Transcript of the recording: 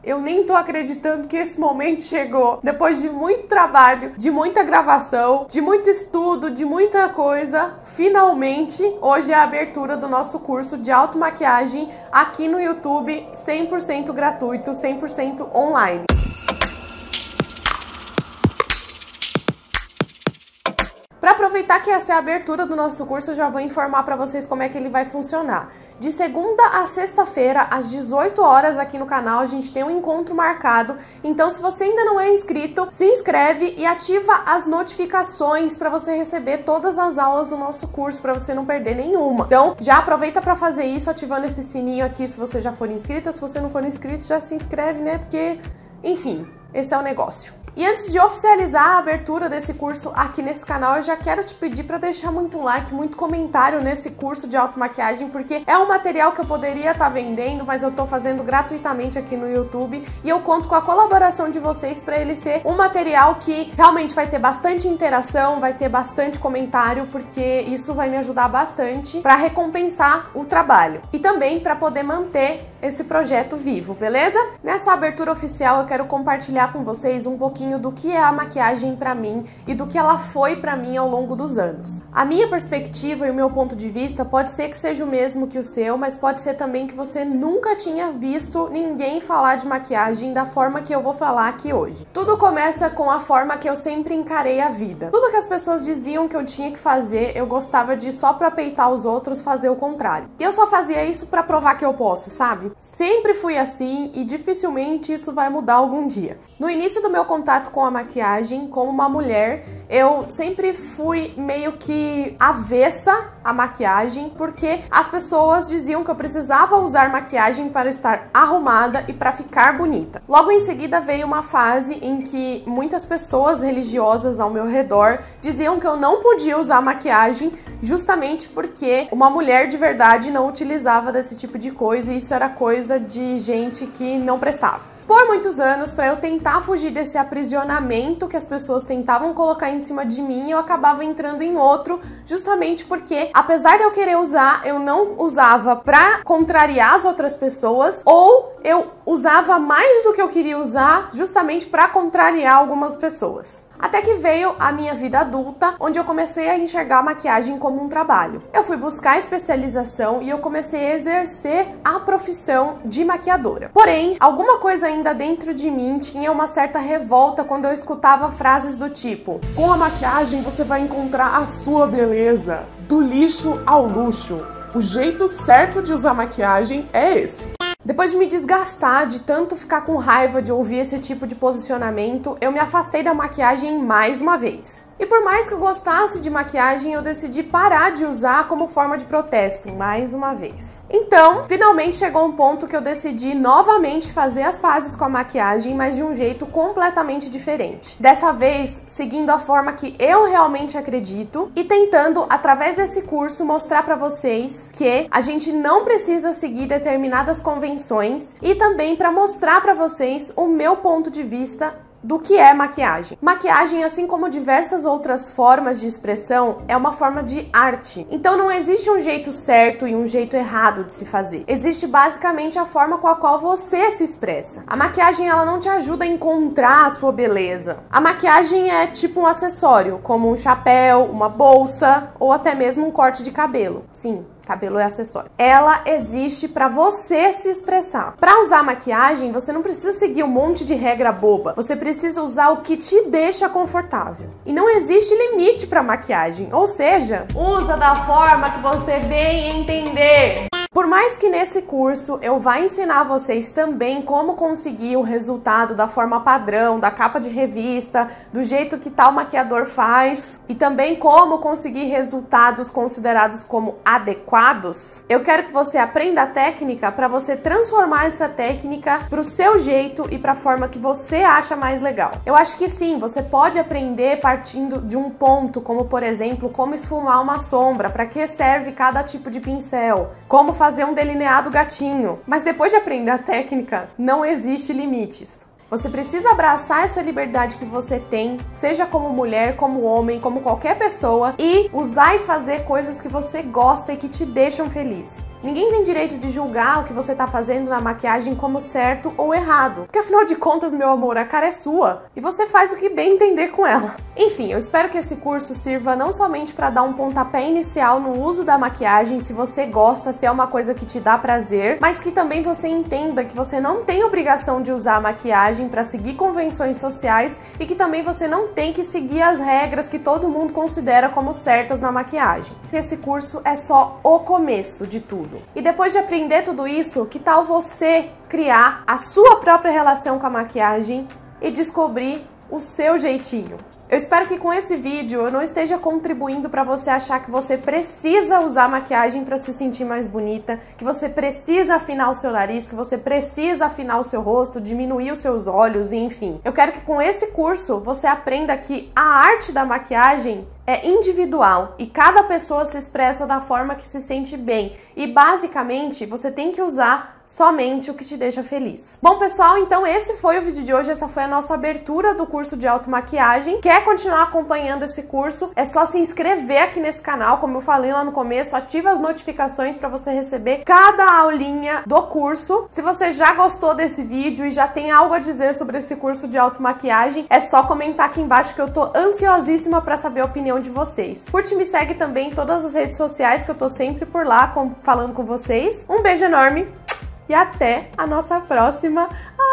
Eu nem tô acreditando que esse momento chegou. Depois de muito trabalho, de muita gravação, de muito estudo, de muita coisa, finalmente, hoje é a abertura do nosso curso de automaquiagem aqui no YouTube, 100% gratuito, 100% online. Para aproveitar que essa é a abertura do nosso curso, eu já vou informar para vocês como é que ele vai funcionar. De segunda a sexta-feira, às 18 horas aqui no canal, a gente tem um encontro marcado. Então, se você ainda não é inscrito, se inscreve e ativa as notificações para você receber todas as aulas do nosso curso, para você não perder nenhuma. Então, já aproveita para fazer isso, ativando esse sininho aqui se você já for inscrita. Se você não for inscrito, já se inscreve, né? Porque, enfim, esse é o negócio. E antes de oficializar a abertura desse curso aqui nesse canal, eu já quero te pedir para deixar muito like, muito comentário nesse curso de automaquiagem, porque é um material que eu poderia estar vendendo, mas eu tô fazendo gratuitamente aqui no YouTube e eu conto com a colaboração de vocês para ele ser um material que realmente vai ter bastante interação, vai ter bastante comentário, porque isso vai me ajudar bastante para recompensar o trabalho e também para poder manter esse projeto vivo, beleza? Nessa abertura oficial eu quero compartilhar com vocês um pouquinho do que é a maquiagem pra mim e do que ela foi pra mim ao longo dos anos. A minha perspectiva e o meu ponto de vista pode ser que seja o mesmo que o seu, mas pode ser também que você nunca tinha visto ninguém falar de maquiagem da forma que eu vou falar aqui hoje. Tudo começa com a forma que eu sempre encarei a vida. Tudo que as pessoas diziam que eu tinha que fazer, eu gostava de só pra peitar os outros fazer o contrário. E eu só fazia isso pra provar que eu posso, sabe? Sempre fui assim e dificilmente isso vai mudar algum dia. No início do meu contato com a maquiagem, como uma mulher, eu sempre fui meio que avessa à maquiagem, porque as pessoas diziam que eu precisava usar maquiagem para estar arrumada e para ficar bonita. Logo em seguida veio uma fase em que muitas pessoas religiosas ao meu redor diziam que eu não podia usar maquiagem justamente porque uma mulher de verdade não utilizava desse tipo de coisa e isso era coisa de gente que não prestava. Por muitos anos, para eu tentar fugir desse aprisionamento que as pessoas tentavam colocar em cima de mim, eu acabava entrando em outro, justamente porque, apesar de eu querer usar, eu não usava pra contrariar as outras pessoas, ou eu usava mais do que eu queria usar, justamente pra contrariar algumas pessoas. Até que veio a minha vida adulta, onde eu comecei a enxergar a maquiagem como um trabalho. Eu fui buscar especialização e eu comecei a exercer a profissão de maquiadora. Porém, alguma coisa ainda dentro de mim tinha uma certa revolta quando eu escutava frases do tipo: com a maquiagem você vai encontrar a sua beleza, do lixo ao luxo. O jeito certo de usar maquiagem é esse. Depois de me desgastar, de tanto ficar com raiva de ouvir esse tipo de posicionamento, eu me afastei da maquiagem mais uma vez. E por mais que eu gostasse de maquiagem, eu decidi parar de usar como forma de protesto, mais uma vez. Então, finalmente chegou um ponto que eu decidi novamente fazer as pazes com a maquiagem, mas de um jeito completamente diferente. Dessa vez, seguindo a forma que eu realmente acredito e tentando, através desse curso, mostrar pra vocês que a gente não precisa seguir determinadas convenções e também pra mostrar pra vocês o meu ponto de vista do que é maquiagem. Maquiagem, assim como diversas outras formas de expressão, é uma forma de arte. Então não existe um jeito certo e um jeito errado de se fazer. Existe basicamente a forma com a qual você se expressa. A maquiagem, ela não te ajuda a encontrar a sua beleza. A maquiagem é tipo um acessório, como um chapéu, uma bolsa ou até mesmo um corte de cabelo. Sim, cabelo é acessório. Ela existe pra você se expressar. Pra usar maquiagem, você não precisa seguir um monte de regra boba. Você precisa usar o que te deixa confortável. E não existe limite pra maquiagem. Ou seja, usa da forma que você bem entender. Por mais que nesse curso eu vá ensinar vocês também como conseguir o resultado da forma padrão, da capa de revista, do jeito que tal maquiador faz, e também como conseguir resultados considerados como adequados, eu quero que você aprenda a técnica para você transformar essa técnica para o seu jeito e para a forma que você acha mais legal. Eu acho que sim, você pode aprender partindo de um ponto, como por exemplo, como esfumar uma sombra, para que serve cada tipo de pincel, como fazer um delineado gatinho. Mas depois de aprender a técnica, não existe limites. Você precisa abraçar essa liberdade que você tem, seja como mulher, como homem, como qualquer pessoa, e usar e fazer coisas que você gosta e que te deixam feliz. Ninguém tem direito de julgar o que você tá fazendo na maquiagem como certo ou errado, porque afinal de contas, meu amor, a cara é sua e você faz o que bem entender com ela. Enfim, eu espero que esse curso sirva não somente para dar um pontapé inicial no uso da maquiagem, se você gosta, se é uma coisa que te dá prazer, mas que também você entenda que você não tem obrigação de usar a maquiagem para seguir convenções sociais e que também você não tem que seguir as regras que todo mundo considera como certas na maquiagem. Esse curso é só o começo de tudo. E depois de aprender tudo isso, que tal você criar a sua própria relação com a maquiagem e descobrir o seu jeitinho? Eu espero que com esse vídeo eu não esteja contribuindo para você achar que você precisa usar maquiagem para se sentir mais bonita, que você precisa afinar o seu nariz, que você precisa afinar o seu rosto, diminuir os seus olhos, enfim. Eu quero que com esse curso você aprenda que a arte da maquiagem é individual e cada pessoa se expressa da forma que se sente bem. E basicamente você tem que usar somente o que te deixa feliz. Bom, pessoal, então esse foi o vídeo de hoje, essa foi a nossa abertura do curso de automaquiagem. Quer continuar acompanhando esse curso? É só se inscrever aqui nesse canal, como eu falei lá no começo, ativa as notificações para você receber cada aulinha do curso. Se você já gostou desse vídeo e já tem algo a dizer sobre esse curso de automaquiagem, é só comentar aqui embaixo que eu tô ansiosíssima para saber a opinião de vocês. Curte e me segue também em todas as redes sociais que eu tô sempre por lá falando com vocês. Um beijo enorme e até a nossa próxima